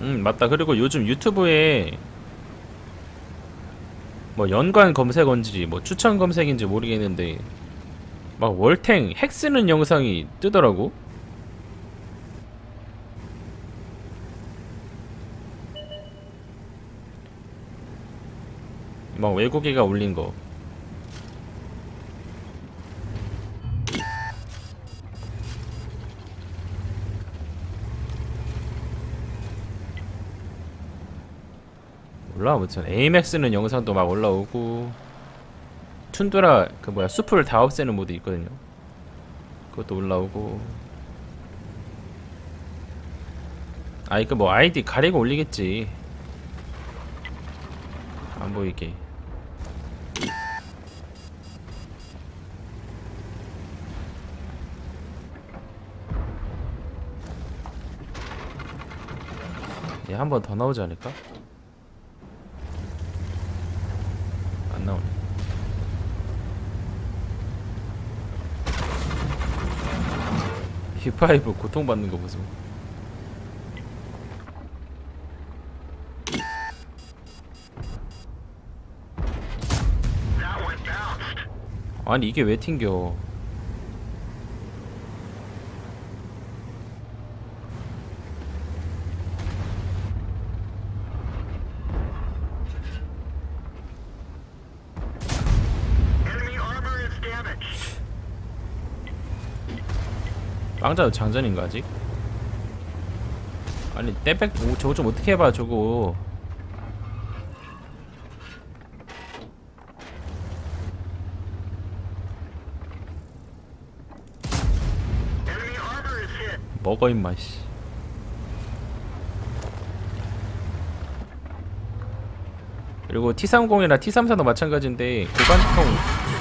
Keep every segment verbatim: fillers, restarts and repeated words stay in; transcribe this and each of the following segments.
음 맞다. 그리고 요즘 유튜브에 뭐 연관 검색어인지 뭐 추천 검색인지 모르겠는데 막 월탱 핵 쓰는 영상이 뜨더라고. 막 외국애가 올린 거. 몰라. 아무튼 에이맥 쓰는 영상도 막 올라오고, 툰드라 그 뭐야 숲을 다 없애는 모드 있거든요. 그것도 올라오고. 아 이거 뭐 아이디 가리고 올리겠지. 안 보이게. 얘 한 번 더 나오지 않을까? 안 나오네. 힙파이브 고통받는 거 보소. 아니 이게 왜 튕겨? 빵자도 장전인가 아직? 아니 떼백 오, 저거 좀 어떻게 해봐 저거. 먹어 임마 씨. 그리고 티 삼십이나 티 삼십사도 마찬가지인데 고관통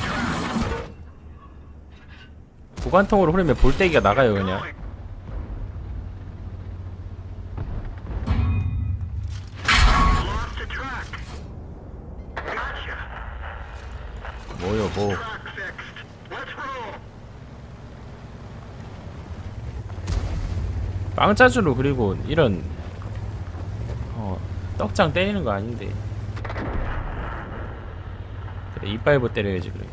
고관통으로 흐르면 볼때기가 나가요 그냥. 뭐요 뭐. 빵짜주로 그리고 이런 어 떡장 때리는 거 아닌데. 그래 이빨부 때려야지 그래.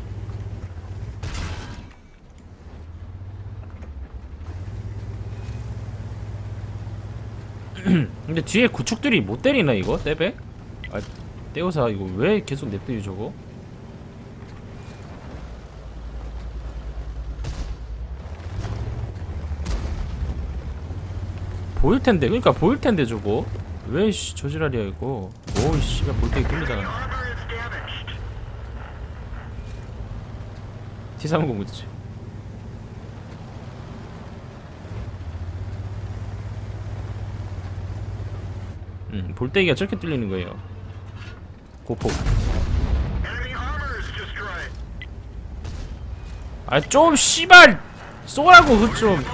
근데 뒤에 구축들이 못 때리나 이거? 떼백? 아 떼오사 이거 왜 계속 냅두지 저거? 보일텐데 그니까 보일텐데 저거 왜 씨 저지랄이야 이거. 오이 씨발 볼때기 뚫리잖아. 티 삼십 그치. 음, 볼때기가 저렇게 뚫리는 거예요. 고폭. 아 좀 씨발 쏘라고 그 좀.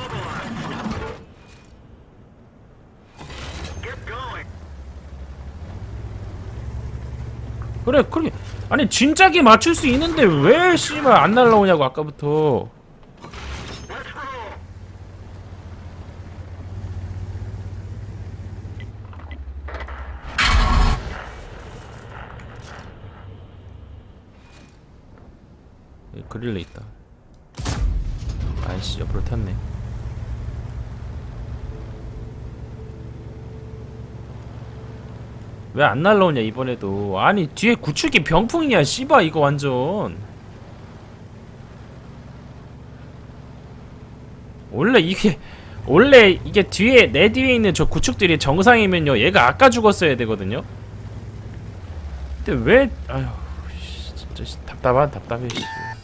그래 그렇게 아니 진작에 맞출 수 있는데 왜 씨발 안 날라오냐고 아까부터. 그릴레 있다. 아이씨 옆으로 탔네. 왜 안 날라오냐 이번에도. 아니 뒤에 구축이 병풍이야 씨바 이거 완전. 원래 이게 원래 이게 뒤에 내 뒤에 있는 저 구축들이 정상이면요 얘가 아까 죽었어야 되거든요. 근데 왜 아휴 진짜 답답한 답답해 씨.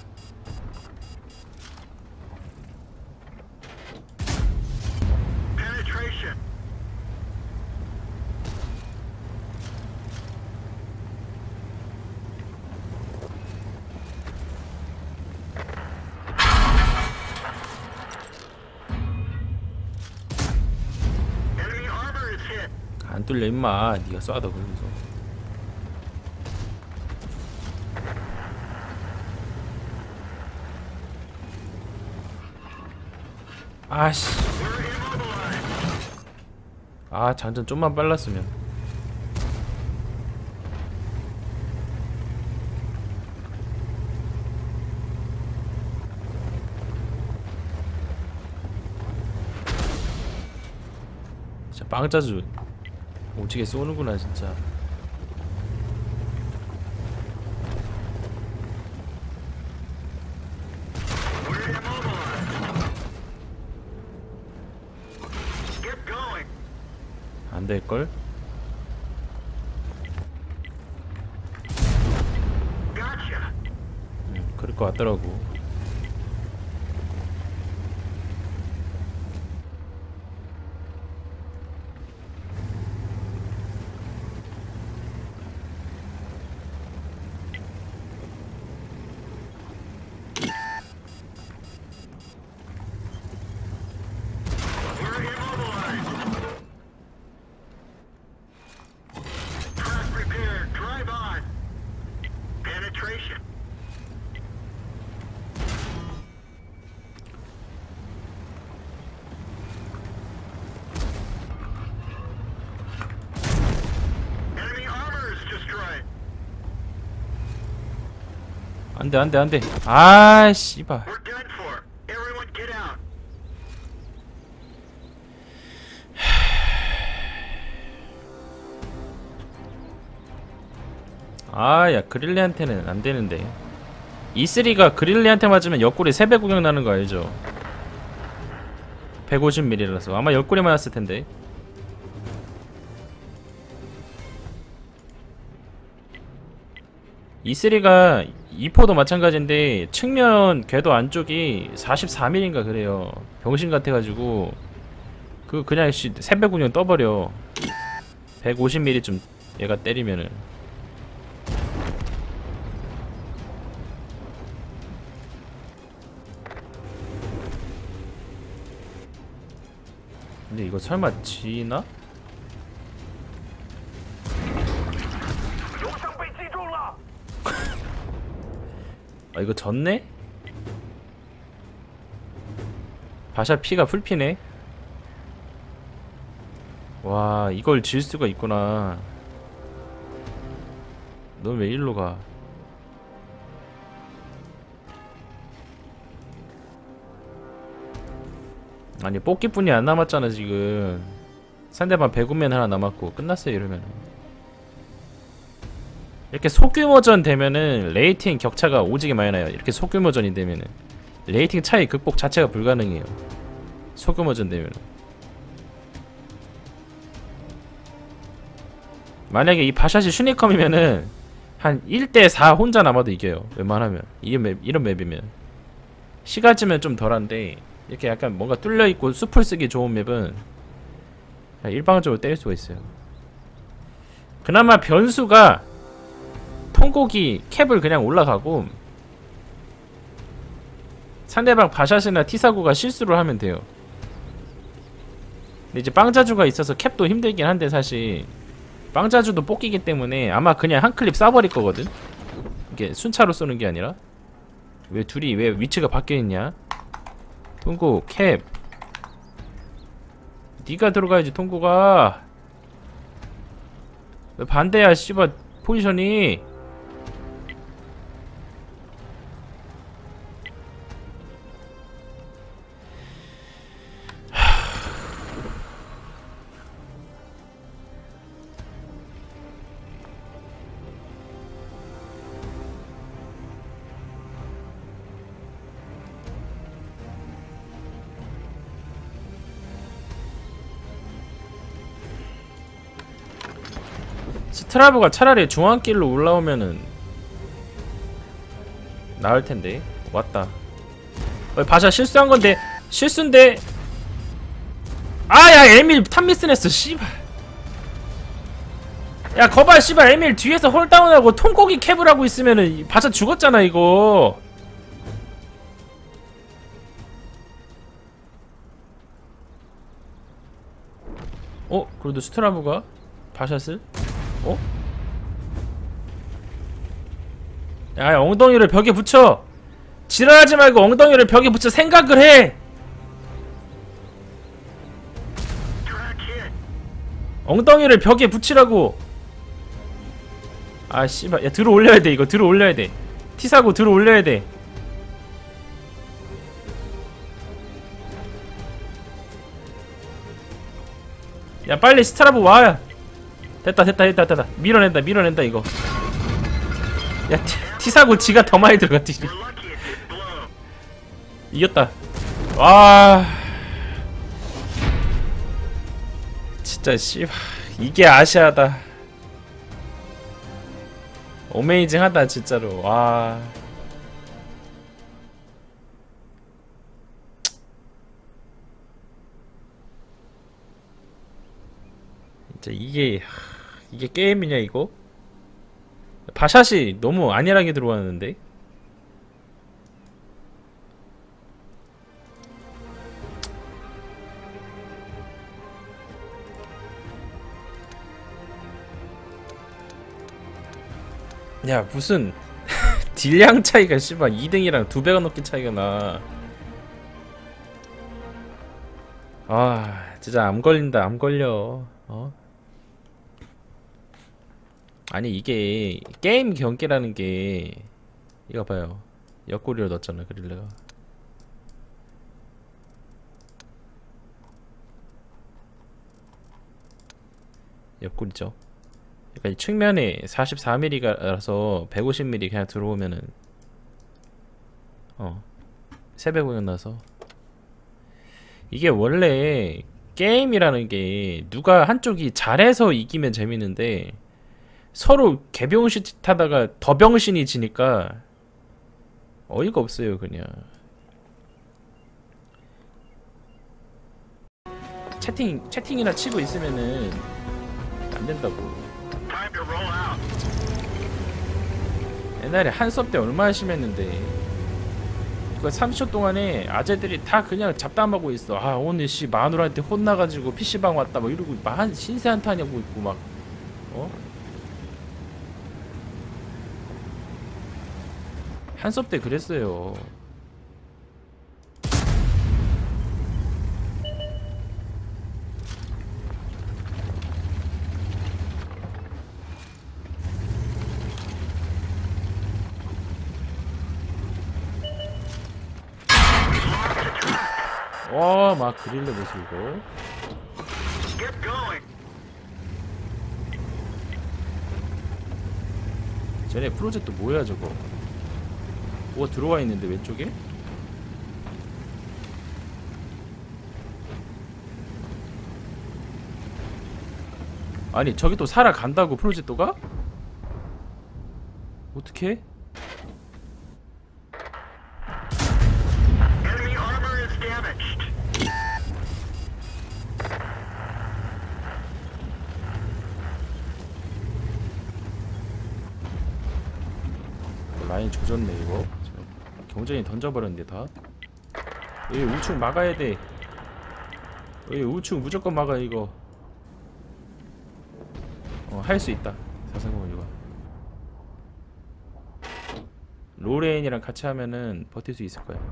안 뚫려 임마. 니가 쏴도 그러면서. 아씨 아, 장전 좀만 빨랐으면. 진짜 빵짜주 오지게 쏘는구나 진짜. 안 될걸? 음, 그럴 것 같더라고. 안돼 안돼 안돼. 아 씨발. 아야 그릴리한테는 안되는데. 이쓰리가 그릴리한테 맞으면 옆구리 세 배 구경 나는 거 알죠? 백오십 밀리미터라서 아마 옆구리 맞았을텐데. 이쓰리가 이포도 마찬가지인데 측면 궤도 안쪽이 사십사 밀리미터인가 그래요. 병신 같아가지고 그 그냥 씨 세 배 구경 떠버려. 백오십 밀리미터 좀 얘가 때리면은. 근데 이거 설마 지나? 아 이거 졌네? 바샤 피가 풀피네. 와 이걸 질 수가 있구나. 넌 왜 일로 가? 아니 뽑기뿐이 안 남았잖아 지금. 상대방 배구맨 하나 남았고 끝났어요 이러면은. 이렇게 소규모전 되면은 레이팅 격차가 오지게 많이 나요. 이렇게 소규모전이 되면은 레이팅 차이 극복 자체가 불가능해요. 소규모전 되면은. 만약에 이 바샷이 슈니컴이면은 한 일 대 사 혼자 남아도 이겨요 웬만하면. 이 맵, 이런 맵이면 시가지면 좀 덜한데 이렇게 약간 뭔가 뚫려있고 숲을 쓰기 좋은 맵은 일방적으로 때릴 수가 있어요. 그나마 변수가 통곡이 캡을 그냥 올라가고 상대방 바샷이나 티사구가 실수를 하면 돼요. 근데 이제 빵자주가 있어서 캡도 힘들긴 한데 사실 빵자주도 뽑기기 때문에 아마 그냥 한 클립 쏴버릴 거거든. 이게 순차로 쏘는 게 아니라. 왜 둘이 왜 위치가 바뀌어있냐? 통고 캡 니가 들어가야지. 통고가 왜 반대야 씨발 포지션이. 스트라브가 차라리 중앙길로 올라오면은 나을텐데. 왔다. 어, 바샤 실수한 건데. 실수인데. 아야 에밀 탑미스 냈어 씨발. 야 거봐 씨발 에밀 뒤에서 홀다운하고 통곡이 캡을 하고 있으면은 바샤 죽었잖아 이거. 어? 그래도 스트라브가 바샷을? 어? 야 엉덩이를 벽에 붙여. 지랄하지 말고 엉덩이를 벽에 붙여 생각을 해. 엉덩이를 벽에 붙이라고. 아 씨발, 야 들어 올려야 돼. 이거 들어 올려야 돼. 티 사고 들어 올려야 돼. 야 빨리 스트라브 와. 됐다 됐다 됐다 됐다. 밀어낸다 밀어낸다 이거. 야 티, 티 사고 지가 더 많이 들어가. 딜이 이겼다. 와 진짜 씨발 이게 아시아다. 어메이징하다 진짜로. 와 진짜 이게 이게 게임이냐 이거? 바샷이 너무 안일하게 들어왔는데. 야 무슨 딜량 차이가 씨발 이 등이랑 두 배가 넘게 차이가 나. 아 진짜 암 걸린다 암 걸려. 어? 아니 이게 게임 경기라는 게 이거 봐요. 옆구리를 넣었잖아 그릴레가. 옆구리죠. 그러니까 이 측면에 사십사 밀리미터라서 백오십 밀리미터 그냥 들어오면은 어 세배 공연 나서. 이게 원래 게임이라는 게 누가 한쪽이 잘해서 이기면 재밌는데 서로 개병신 하다가 더 병신이 지니까 어이가 없어요 그냥. 채팅 채팅이나 치고 있으면은 안 된다고. 옛날에 한 수업 때 얼마나 심했는데 그 삼십 초 동안에 아재들이 다 그냥 잡담하고 있어. 아 오늘 씨 마누라한테 혼나가지고 피씨방 왔다 막 이러고 막 한 신세 한탄하고 있고 막 어? 한 수업 때 그랬어요. 와, 막 그릴레 보수 이거. 쟤네 프로젝트 뭐야 저거? 뭐가 들어와 있는데 왼쪽에? 아니 저기 또 살아간다고 프로젝트가? 어떻게? 라인 조졌네 이거. 경쟁이 던져버렸는데 다. 여기 우측 막아야 돼. 여기 우측 무조건 막아 이거. 어 할 수 있다. 사상공 이거. 로레인이랑 같이 하면은 버틸 수 있을 거야.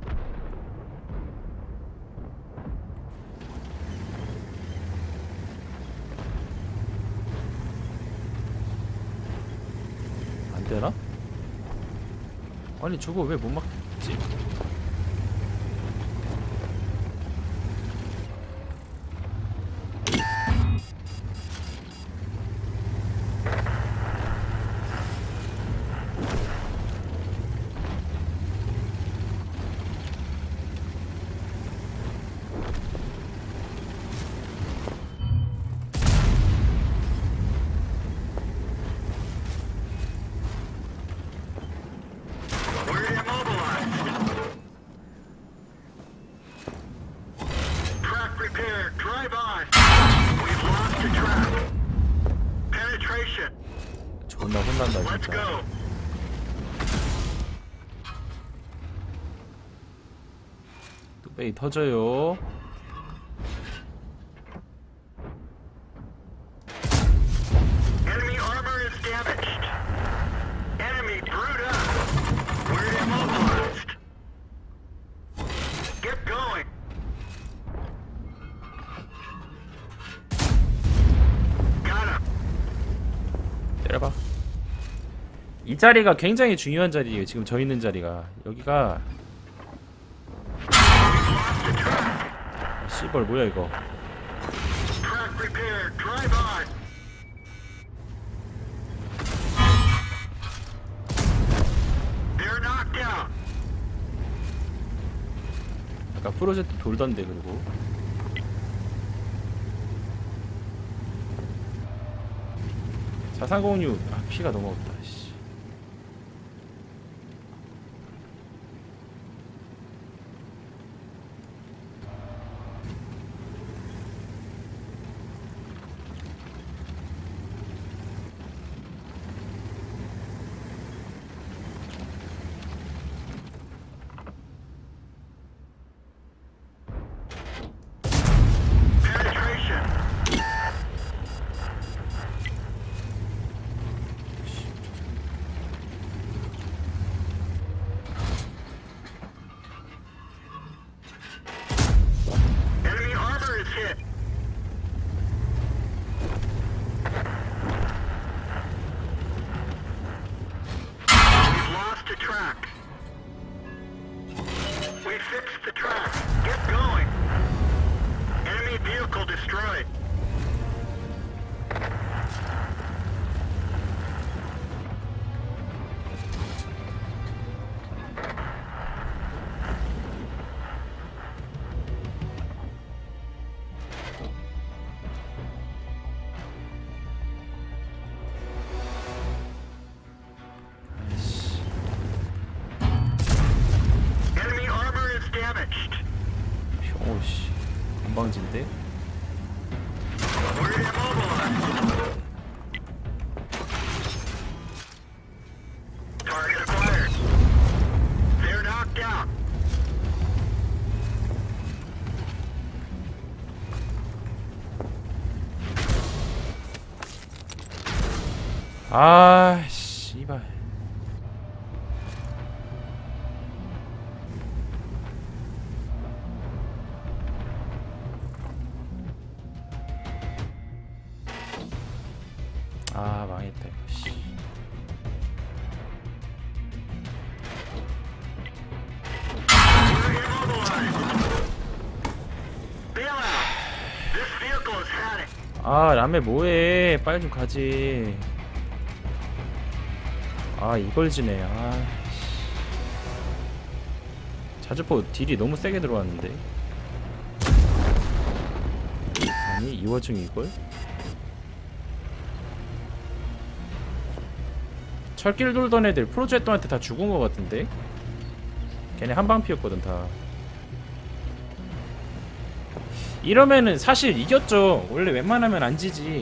안 되나? 아니 저거 왜 못 막지? 존나 혼난다 진짜. 뚝배기 터져요. 자리가 굉장히 중요한 자리예요. 지금 저 있는 자리가 여기가. 아, 씨발 뭐야 이거. 아까 프로젝트 돌던데. 그리고 사삼공육. 아 피가 너무 없다. 씨. 오씨 건방진데? 아 씨발. 아 망했다 이거. 씨. 아 라메 뭐해. 빨리 좀 가지. 아 이걸 지네. 아 자주포 딜이 너무 세게 들어왔는데. 아니 이 와중에 이걸? 철길 돌던 애들 프로젝터한테 다 죽은 것 같은데? 걔네 한방 피었거든 다. 이러면은 사실 이겼죠. 원래 웬만하면 안 지지.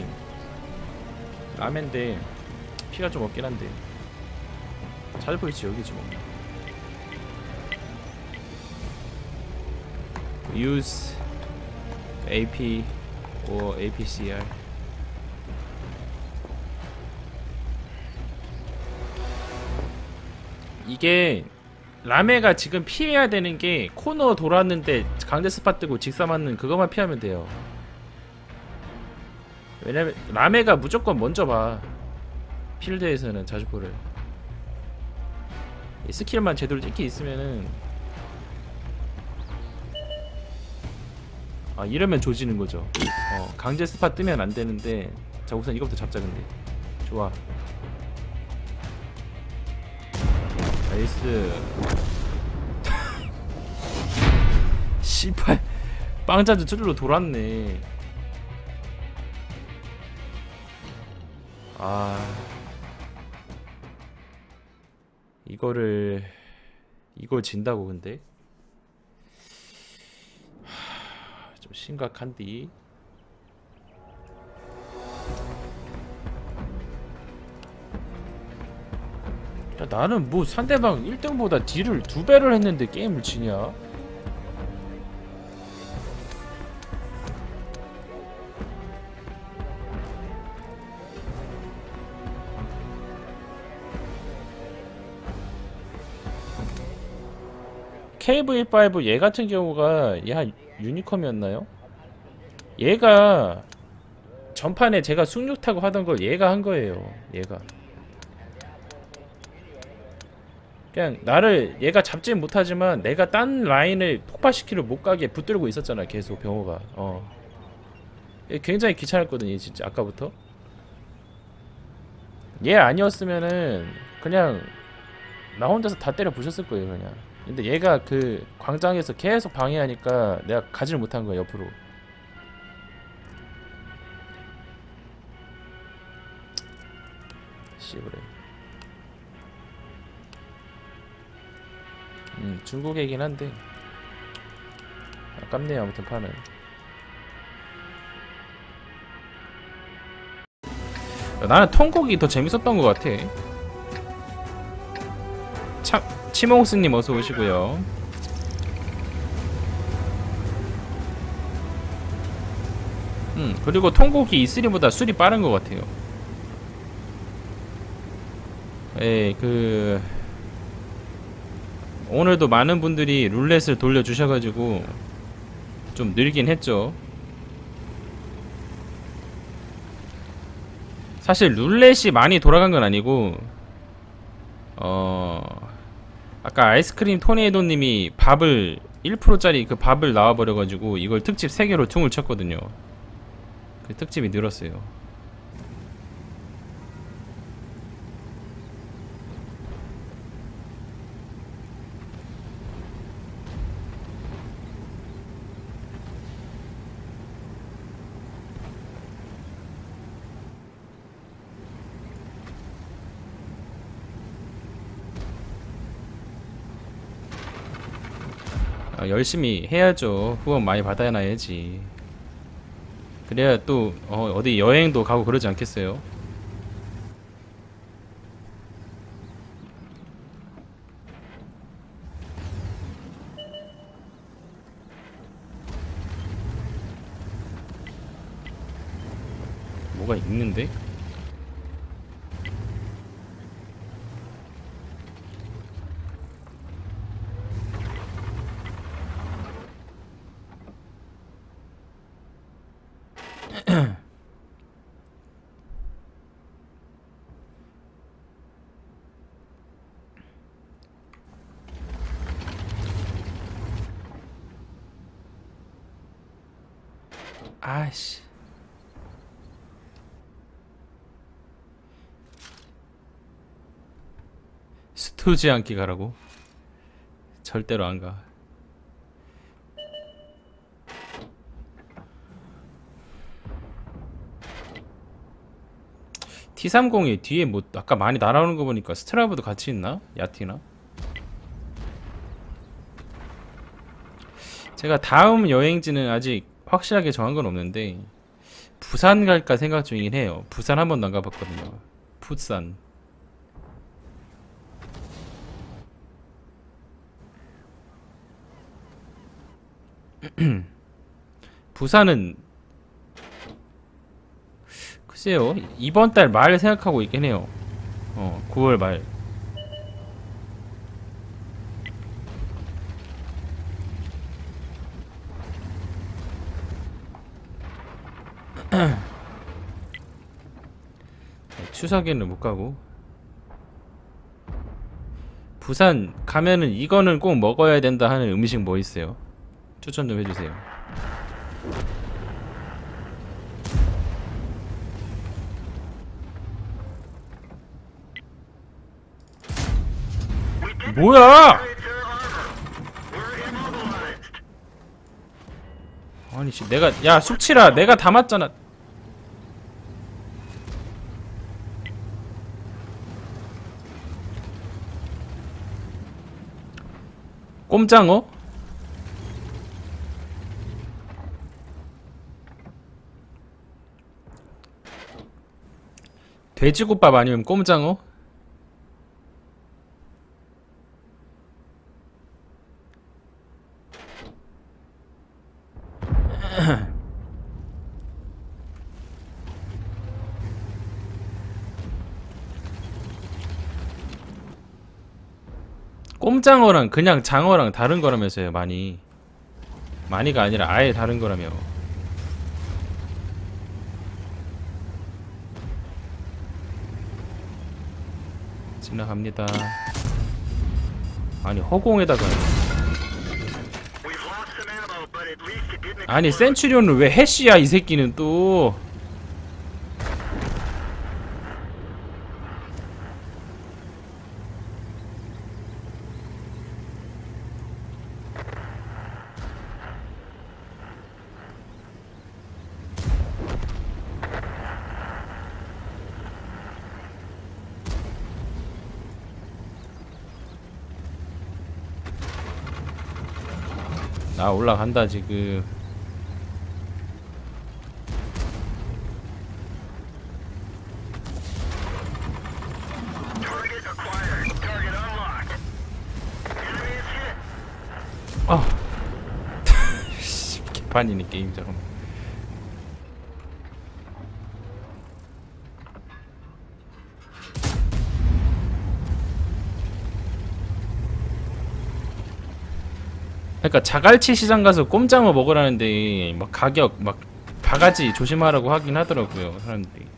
라멘데 피가 좀 없긴 한데. 자주포 있지 여기지 뭐. Use 에이피 or 에이피씨알. 이게 라메가 지금 피해야 되는 게 코너 돌았는데 강제 스팟 뜨고 직사 맞는 그것만 피하면 돼요. 왜냐면 라메가 무조건 먼저 봐. 필드에서는 자주포를. 이 스킬만 제대로 찍기 있으면은. 아 이러면 조지는 거죠. 어 강제 스팟 뜨면 안 되는데. 자 우선 이거부터 잡자. 근데 좋아. 나이스. 씨발 빵자주 쭈르르 돌았네. 아 이거를 이걸 진다고. 근데 하, 좀 심각한디. 야, 나는 뭐 상대방 일 등보다 딜을 두 배를 했는데 게임을 지냐? 케이브이 파이브 얘 같은 경우가 얘 한 유니컴이었나요? 얘가 전판에 제가 숭늉 타고 하던 걸 얘가 한 거예요. 얘가 그냥 나를 얘가 잡지 못하지만 내가 딴 라인을 폭파시키려 못 가게 붙들고 있었잖아 계속 병호가. 어 얘 굉장히 귀찮았거든 얘 진짜 아까부터. 얘 아니었으면은 그냥 나 혼자서 다 때려 부셨을 거예요 그냥. 근데 얘가 그 광장에서 계속 방해하니까 내가 가지를 못한 거야 옆으로. 씨부래. 음 중국이긴 한데 아깝네요 아무튼 파는. 나는 통곡이 더 재밌었던 것 같아. 참 치몽스님 어서 오시고요. 음 그리고 통곡이 이쓰리보다 술이 빠른 것 같아요. 예, 그 오늘도 많은 분들이 룰렛을 돌려주셔가지고 좀 늘긴 했죠. 사실 룰렛이 많이 돌아간 건 아니고 어 아까 아이스크림 토네이도님이 밥을 일 퍼센트짜리 그 밥을 나와버려가지고 이걸 특집 세 개로 퉁을 쳤거든요. 그 특집이 늘었어요. 아, 열심히 해야죠. 후원 많이 받아놔야지. 그래야 또 어, 어디 여행도 가고 그러지 않겠어요? 뭐가 있는데? 아씨. 스투지 않기 가라고? 절대로 안 가. 티 삼십이 뒤에 뭐 아까 많이 날아오는 거 보니까 스트라브도 같이 있나? 야티나? 제가 다음 여행지는 아직 확실하게 정한 건 없는데 부산 갈까 생각 중이긴 해요. 부산 한 번도 안 가봤거든요. 풋산. 부산은 글쎄요 이번 달 말 생각하고 있긴 해요. 어 구월 말. 추석에는 못 가고. 부산 가면은 이거는 꼭 먹어야 된다 하는 음식 뭐 있어요? 추천 좀 해주세요. 뭐야! 아니 씨 내가 야 숙치라 내가 담았잖아. 꼼장어? 돼지국밥 아니면 꼼장어? 꼼장어랑 그냥 장어랑 다른 거라면서요. 많이 많이가 아니라 아예 다른 거라며. 지나갑니다. 아니 허공에다가 아니 센츄리온은 왜 해시야 이 새끼는 또. 나 올라간다 지금. 아 개판이네 게임. 잠깐만. 그러니까 자갈치 시장 가서 꼼장어 먹으라는데 막 가격 막 바가지 조심하라고 하긴 하더라고요 사람들이.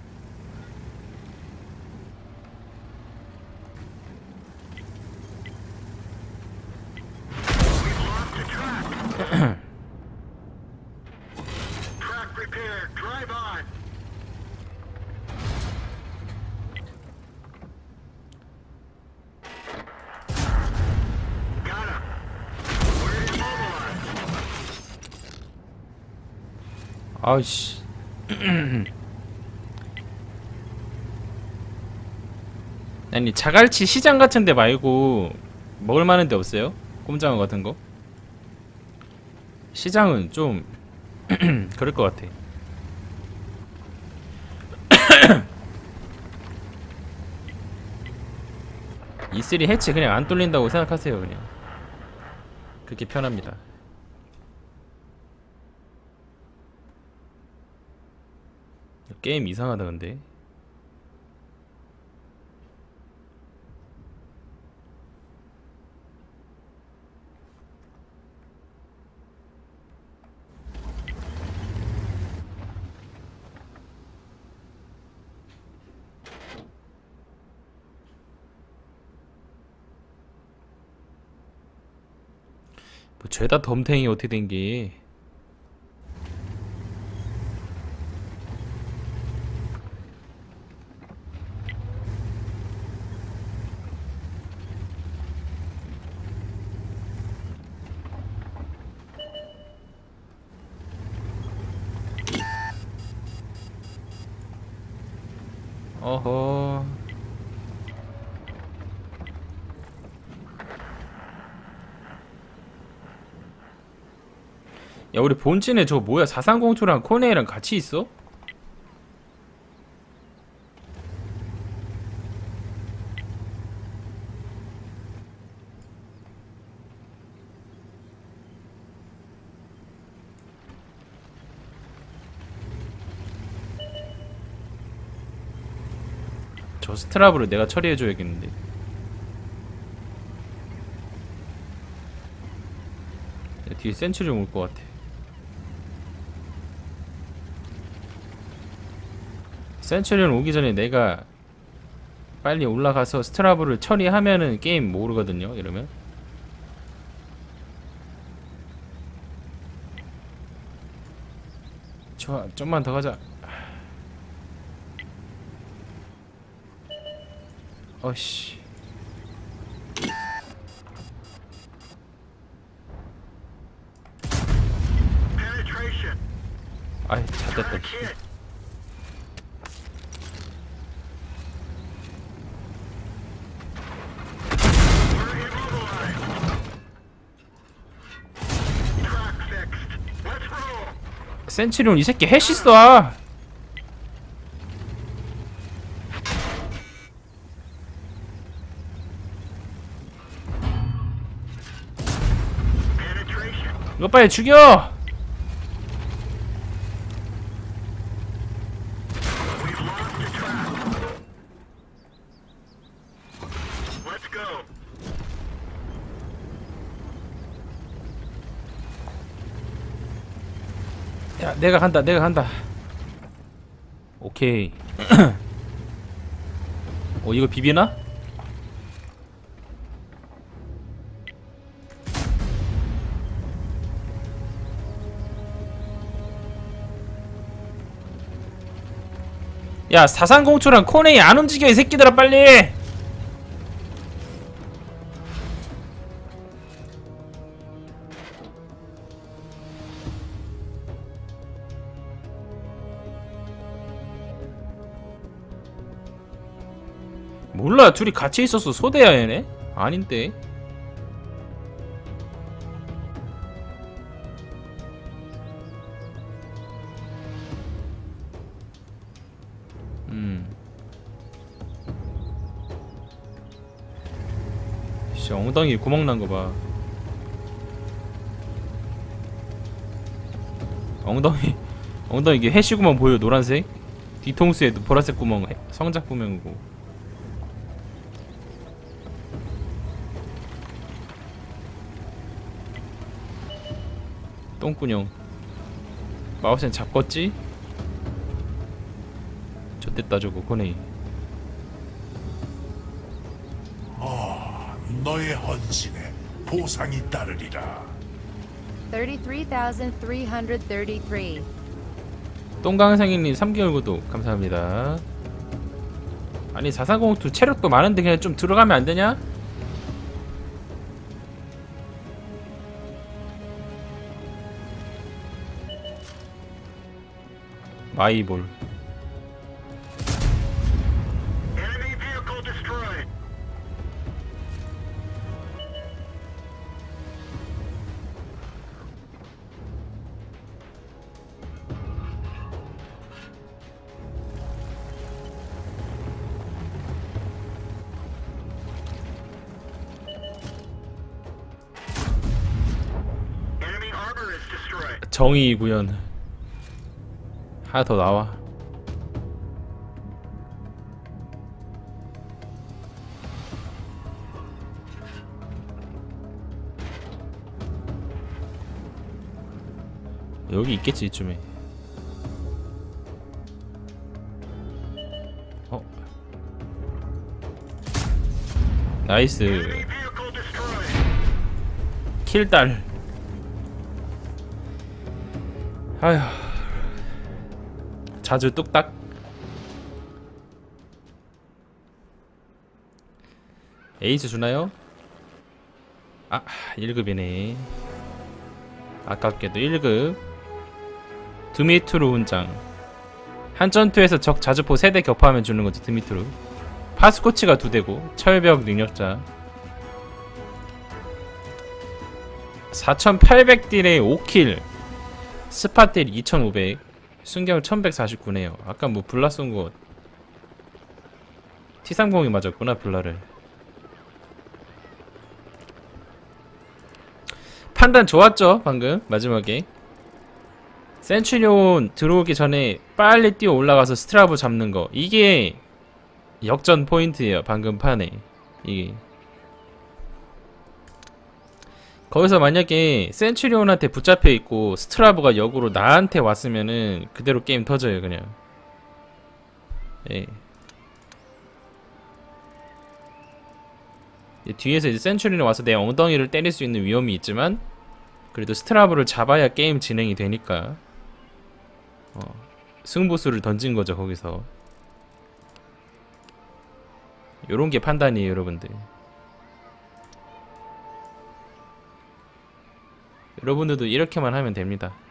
아이씨. 아니 자갈치 시장 같은데 말고 먹을 만한 데 없어요? 꼼장어 같은 거? 시장은 좀 그럴 것 같아. 이쓰리 해치 그냥 안 뚫린다고 생각하세요. 그냥 그렇게 편합니다. 게임 이상하다 근데. 뭐 죄다 덤탱이 어떻게 된게. 어허. 야 우리 본진에 저 뭐야 사상공투랑 코네이랑 같이 있어? 저 스트라브를 내가 처리해줘야겠는데. 뒤에 센츄리 올 것 같아. 센츄리온 오기 전에 내가 빨리 올라가서 스트라브를 처리하면은 게임 모르거든요. 이러면 좋아, 좀만 더 가자. 어씨. 아이 잘됐다. 센츄리온 이 새끼 해시 쏴. 이거 빨리 죽여. 야 내가 간다 내가 간다. 오케이. 어 이거 비비나? 야 사상공투랑 코네이 안 움직여 이 새끼들아 빨리. 몰라 둘이 같이 있었어. 소대야 얘네? 아닌데. 음. 씨 엉덩이 구멍 난 거 봐. 엉덩이 엉덩이 이게 해시구멍 보여. 노란색 뒤통수에도 보라색 구멍 성작 구멍이고. 똥꾸녕. 마우스는 잡겠지? 좆됐다 저거 코네이. 아, 너의 헌신에 보상이 따르리라. thirty-three thousand three hundred thirty-three. 똥강생이님 삼 개월 구독 감사합니다. 아니 사상공투 체력도 많은데 그냥 좀 들어가면 안 되냐? 마이볼. 정의 구현. 하나 더 나와. 여기 있겠지 이쯤에. 어? 나이스. 킬달. 아휴. 자주 뚝딱. 에이스 주나요? 아, 일 급이네. 아깝게도 일 급. 드미트루 훈장. 한 전투에서 적 자주포 세 대 격파하면 주는 거지. 드미트루. 파스코치가 두 대고 철벽 능력자. 사천팔백 딜에 오 킬. 스팟 딜 이천오백. 순경 천백사십구네요. 아까 뭐 블라 쏜 거 티 삼십이 맞았구나. 블라를. 판단 좋았죠 방금 마지막에. 센츄리온 들어오기 전에 빨리 뛰어 올라가서 스트라브 잡는 거, 이게 역전 포인트예요 방금 판에. 이게 거기서 만약에 센츄리온한테 붙잡혀 있고 스트라브가 역으로 나한테 왔으면은 그대로 게임 터져요 그냥. 예. 뒤에서 이제 센츄리온이 와서 내 엉덩이를 때릴 수 있는 위험이 있지만 그래도 스트라브를 잡아야 게임 진행이 되니까 어, 승부수를 던진 거죠 거기서. 요런 게 판단이에요 여러분들. 여러분들도 이렇게만 하면 됩니다.